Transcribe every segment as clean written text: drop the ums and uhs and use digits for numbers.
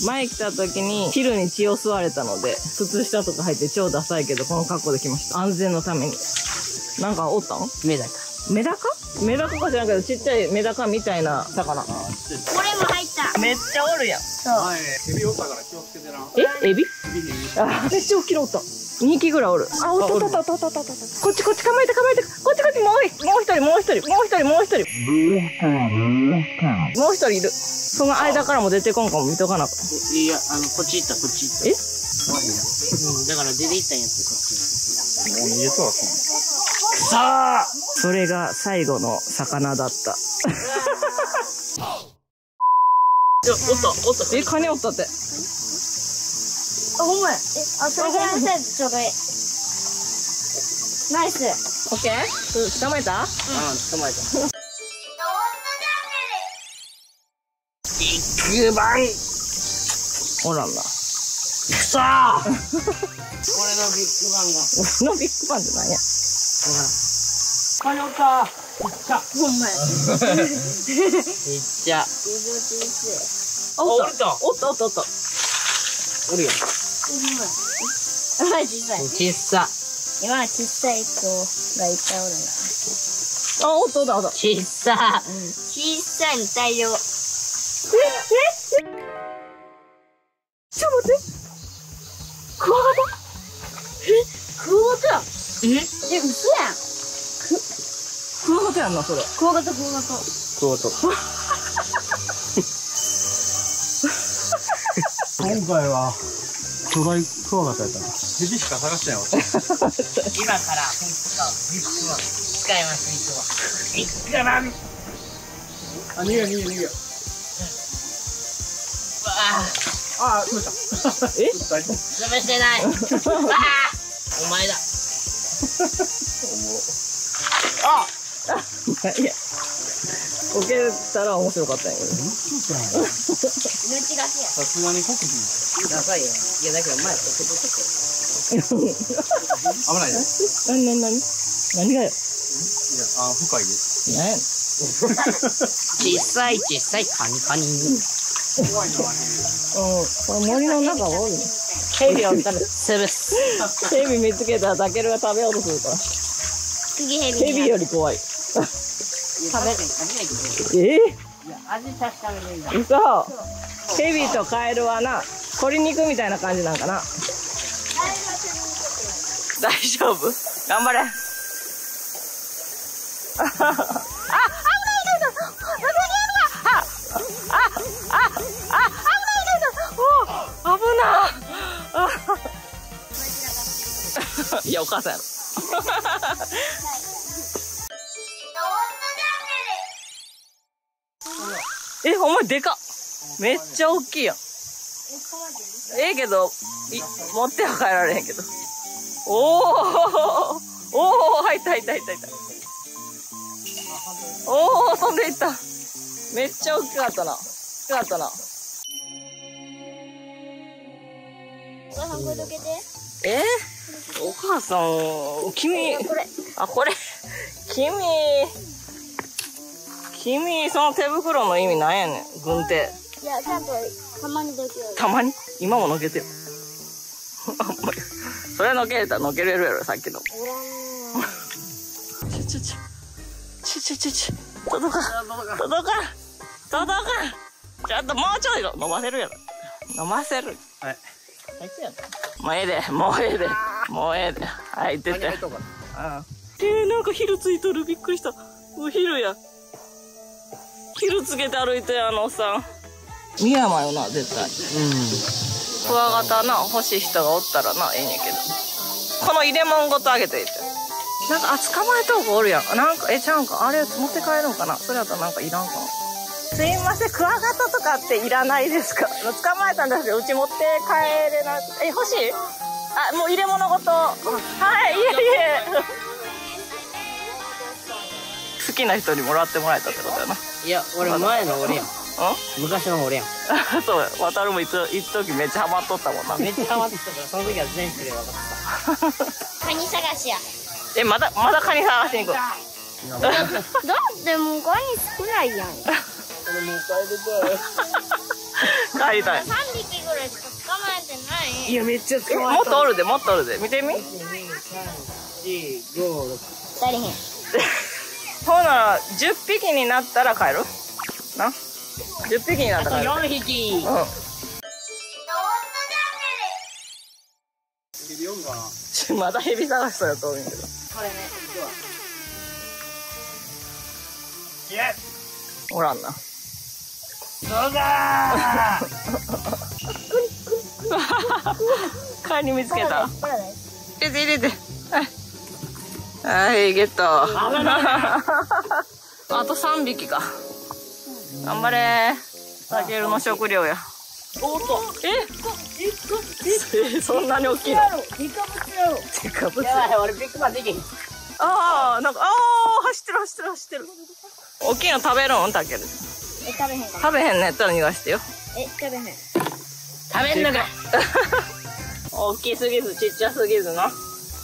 前来た時に汁に血を吸われたので、靴下とか入って超ダサいけど、この格好で来ました。安全のために。なんかおったん？ メダカ。 メダカ？メダカか知らんけど、ちっちゃいメダカみたいな魚。 これも入った。 めっちゃおるやん。 そう。 エビおったから気をつけてな。 エビ？あ、めっちゃ大きいのおった。2匹ぐらいおる。あ、おった。こっち構えて。こっち。もう一人いる。その間からも出てこんかも見とかなかった。 いや、こっち行った。 え？ だから出て行ったんやって、こっち。 もう逃げとはそくそー！それが最後の魚だった。いや、おった。カニおったって。 あ、ほんまや。それぐらいのサイズちょうどいい。ナイス。 オッケー？捕まえた？ うん、捕まえた。ビッグバン！ おらんな。 くそー！俺のビッグバンが。 俺のビッグバンって何や？ カニおった。 ほんまや。 めっちゃ。 おった。 おるよ。 ほんまや。小さい。 小さ。 今は小さい子がいっぱいおるな。 あ、おった。 小さ。 小さいの大量。 ちょっと待って。クワガタ？ クワガタやん。嘘やん。 クワガタやんな、それ。 クワガタ。 今回は巨大クワガタやったな。ヘビしか探してないわ。 今から本当ビッグバン使います。ビッグバン。 あ、逃げ。あ、どうした？ え？ 大丈夫？ 潰してない。お前だ。 いや、こけたら面白かったんやけど。 命がけや。 さすがに国技。 ダサいよ。いや、だけど前こけとけ。 危ないよ。 何がよ。 いや、深いです。 何やねん。 小さいカニ。 怖いのはね。 この森の中がおるね。 ヘビを見たら潰す。 ヘビ見つけたらタケルが食べようとするから。 次ヘビ。 ヘビより怖い。 食べないけど。 え？ いや、味確かめるんだ。 嘘。ヘビとカエルはな、鶏肉みたいな感じなんかな。大丈夫？頑張れ。いや、お母さんやろ。ほんまでかっ。めっちゃ大きいやん。けど持っては帰られへんけど。おお、入った。おお、飛んでいった。めっちゃ大きかったな。 お母さんこれどけて。 お母さん、君、これ、君、その手袋の意味なんやねん、軍手。 いや、ちゃんとたまにどけよう。 たまに？今ものけてよ。それのけれたらのけれるやろ、さっきの。届かん。ちょっともうちょい飲ませるやろ。飲ませる。 はい。 もうええで。はい、出て。なんかヒルついとる。びっくりした。ヒルや。ヒルつけて歩いてるおっさん。深山よな、絶対。クワガタな、欲しい人がおったらな、ええねんけど。この入れ物ごとあげていて。なんか、捕まえとうがおるやん。なんか、ちゃうんか。あれ持って帰るんかな。それやったらなんかいらんかな。すいません、クワガタとかっていらないですか？捕まえたんですよ。うち持って帰れなくて。欲しい？もう入れ物ごと。はい、いえ。好きな人にもらってもらえたってことやな。 いや、俺前の俺やん。昔の俺やん。 そう、渡るも一時めっちゃハマっとったもんな。 めっちゃハマってたから、その時は全部で分かった。 カニ探しや。 まだカニ探しに行く。 だってもうカニ少ないやん。 俺もう帰りたい。 帰りたい。 3匹れしか捕まえてない。 いや、めっちゃ捕まえもっとおるで、もっとおるで。見てみ。 1、2、3、4、5、6。 足りへん。 ほんなら、10匹になったら帰るな。10匹になったら帰る。 4匹。 うん。 ヘビおんかな。 まだヘビ探したよと思うけど。 これね、 おらんな。 そうだー。 カニ見つけた。 これだよ。 入れて入れて。はい。はい、ゲット。あと3匹か。頑張れー。タケルの食料や。 おっと。 そんなに大きいの？ デカブツやろ。 デカブツ。 やばい、俺ビッグマンできへん。 ああ、なんか、走ってる走ってる走ってる。大きいの食べるんタケル。 食べへんかな。 食べへんのやったら逃がしてよ。 食べへん。 食べんのか。 大きすぎずちっちゃすぎずな。 それを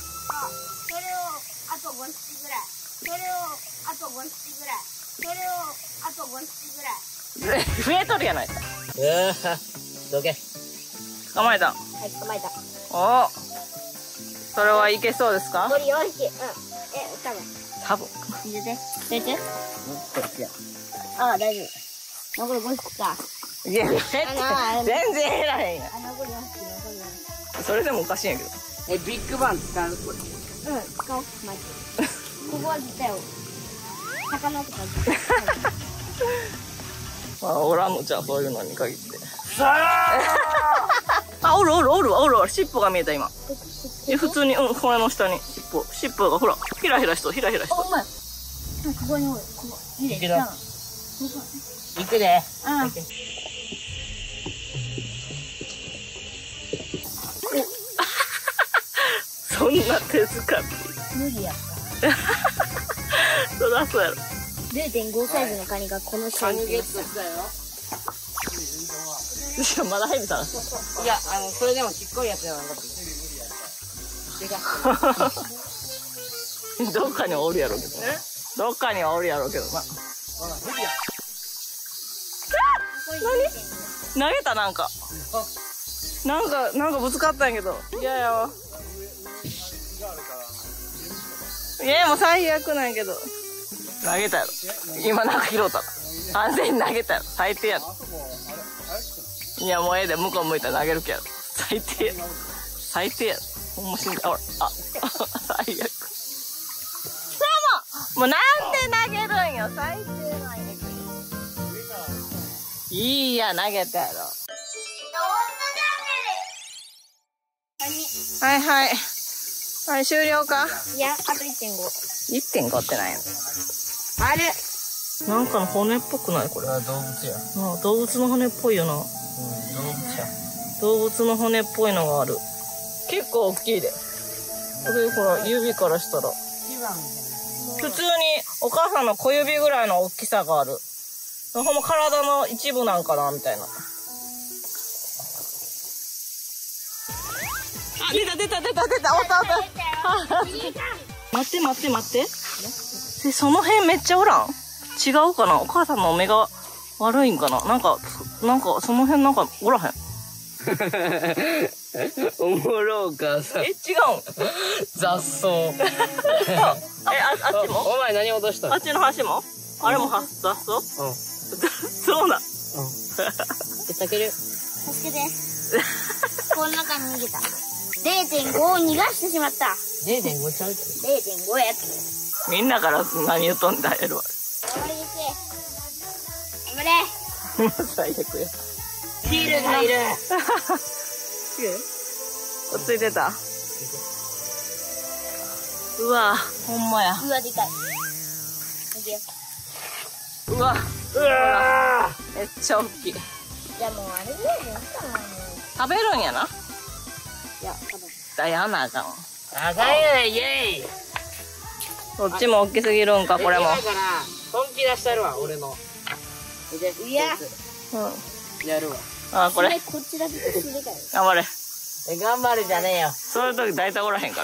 あと5匹ぐらい。それをあと5匹ぐらい。それをあと5匹ぐらい。 増えとるやないか。 どけ。 捕まえた。 はい、捕まえた。 お。それはいけそうですか？ 残り4匹。多分。 多分。 入れて。入れて。ああ、大丈夫。残り5匹か。 いや、全然減らへんやん。 残り4匹、残り4匹。 それでもおかしいんやけど。 ビッグバン使うこれ。 使おう。マジで。ここは絶対魚とか絶対まあ、おらんのじゃん、そういうのに限って。 さあ、おる。尻尾が見えた、今。普通に、骨の下に尻尾が、ほら、ひらひらしと。 お前。ここにおる。ここ。見て。 行くで。 そんな手使って。 無理やった。 そりゃそうやろ。 0.5 サイズのカニがこの下にゲットしたよ。 いや、まだヘビ探す。 いや、それでもちっこいやつじゃなかった。 どっかにはおるやろうけど。どっかにはおるやろうけどな。何？投げたなんかぶつかったんやけど。嫌やわ。いや、もう最悪なんやけど。投げたやろ。今なんか拾った。完全に投げたやろ。最低やろ。いや、もうええで、向こう向いたら投げるけやろ。最低やろ。最低やろ。ほんま死んだ。ほら、最悪。もうなんで投げるんよ。最低なんやけど。いいや、投げたやろ。はいはい。はい、終了か？ いや、あと 1.5。 1.5 ってないの？ ある。 なんかの骨っぽくないこれ？ 動物や。 動物の骨っぽいよな。 動物や。 動物の骨っぽいのがある。結構大きいで。これほら、指からしたら。普通にお母さんの小指ぐらいの大きさがある。ほんま体の一部なんかなみたいな。あ、出た。おった。待って。その辺めっちゃおらん？違うかな？お母さんの目が悪いんかな？なんかその辺なんかおらへん。 おもろうかさ。 違うん？ 雑草。 あっちも？ お前何落としたの？ あっちの橋も？あれも雑草？そうだ。 たける。 助けて。この中に逃げた。0.5 を逃がしてしまった。 0.5 ちゃう？ 0.5 やつ。 みんなから何言うとんだやるわ。 頑張れです。頑張れ。 最悪や。 ヒールがいる。 落ち着いてた。うわ、ほんまや。 うわ、でかい。 うわ、めっちゃ大きい。 じゃあもうあれぐらいでいいかな。 食べるんやな。 いや、多分。 だやなあかん。 あかんやない、イェイ。 こっちも大きすぎるんか、これも。 だから本気出したるわ、俺の。 いや。 やるわ。 あ、これ。 こっちだけでかい。 頑張れ。 頑張るじゃねえよ。 そういう時大体おらへんから。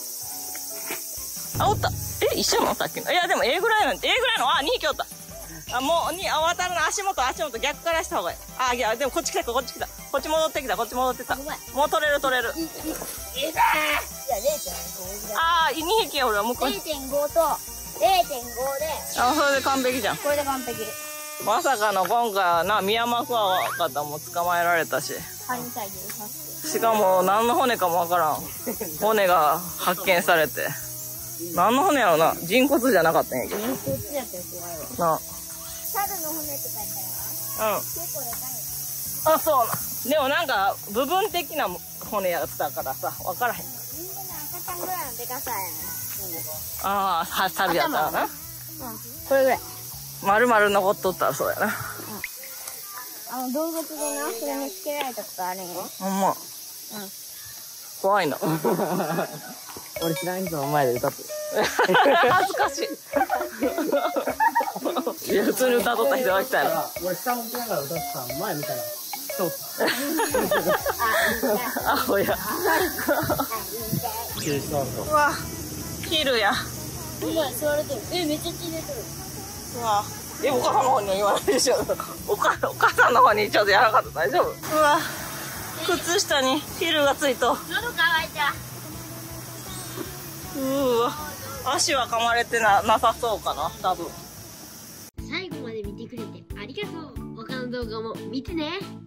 あ、おった。一緒のさっきの。いや、でもぐらいの、2匹おった。 あ、もう、渡るの、足元逆からした方がいい。あ、いや、でもこっち来た、こっち来た。こっち戻ってきた、こっち戻ってた。もう取れる。 いや、0.5 あー、2匹や、俺は向こうに。 0.5と0.5で、 あ、それで完璧じゃん。 これで完璧。 まさかの今回はな、ミヤマクワガタも捕まえられたし。 カニ体重させて。 しかも、何の骨かもわからん。骨が発見されて。何の骨やろな。人骨じゃなかったんやけど。 こっちやったら違うよ。 な。 猿の骨とかやったら、 うん。 結構でかいよ。 あ、そうな。でもなんか、部分的な骨やったからさ、わからへん。 人間の赤ちゃんぐらいのでかさやね。 ああ、猿やったらな。 うん。これぐらい。 丸々残っとったらそうやな。 動物でな、それにつけられたことあるんよ。 ほんま。怖いな。 俺知らん人の前で歌ってる。 恥ずかしい。いや、普通に歌っとった人が来たよ。 俺下向きながら歌ってたの前見たら通ったアホや。 切れそうとうわ、ヒルや。 お前座れてる。めっちゃ血出てる。 うわ、お母さんの方には言わないでしょ。お母さんの方にちょっとやらなかった。大丈夫？うわ、靴下にヒルがついと。 喉乾いた。 わ、足は噛まれてなさそうかな、多分。 最後まで見てくれてありがとう。他の動画も見てね。